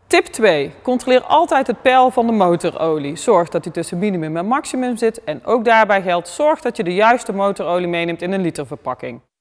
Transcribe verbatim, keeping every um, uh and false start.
Tip twee. Controleer altijd het peil van de motorolie. Zorg dat die tussen minimum en maximum zit en ook daarbij geldt, zorg dat je de juiste motorolie meeneemt in een literverpakking.